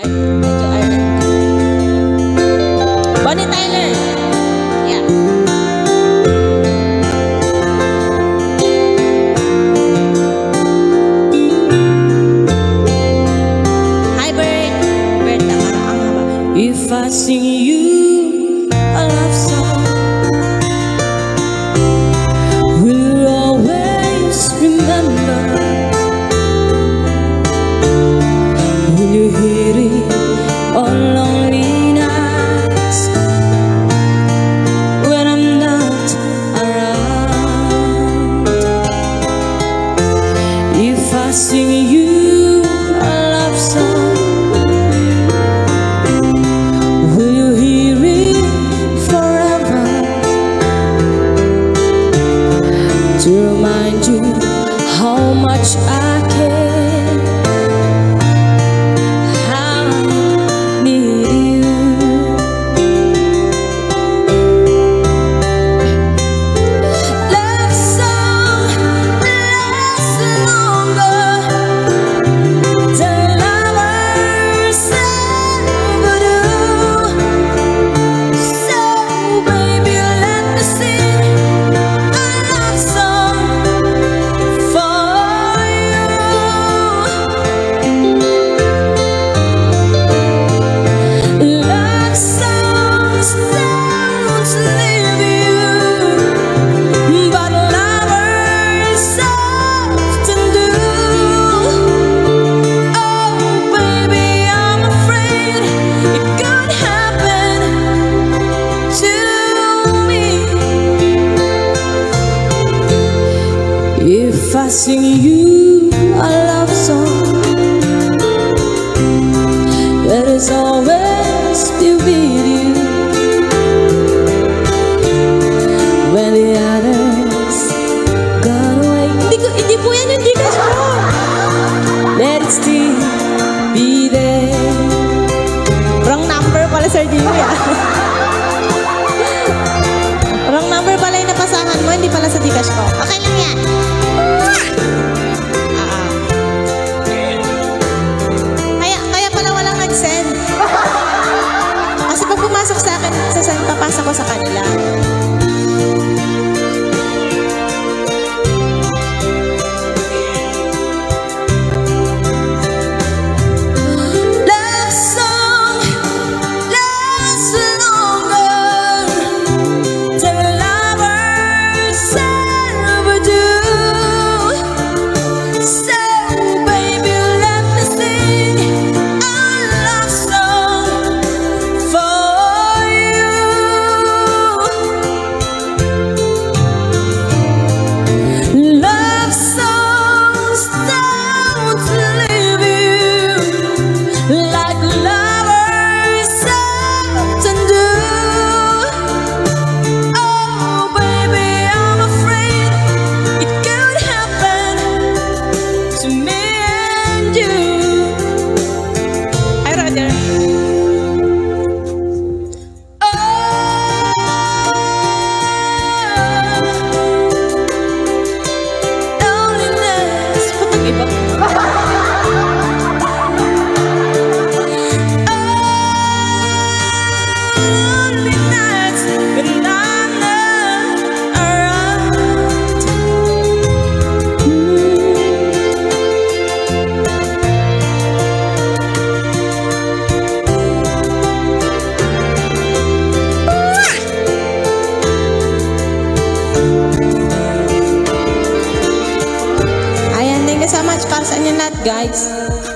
Ay, medyo R&B. Bonnie Tyler. Yeah. Hi, Bert. Bert, ang haba. If I sing you a love song, will you always remember? Will you hear it on lonely nights when I'm not around? If I sing you a love song, will you hear it forever? To remind you how much I care. If I sing you a love song, that is always be with you when the others gone away. Hindi po yan yung Gcash ko. Let it still be there. Wrong number pala, Sir Jimmy. Wrong number pala yung napasahan mo, hindi pala sa Gcash ko. Okay lang yan. Kaya pala walang nag-send. Kasi pag pumasok sa akin, papasa ko sa kanila. Thank you so much para sa inyo lahat, guys.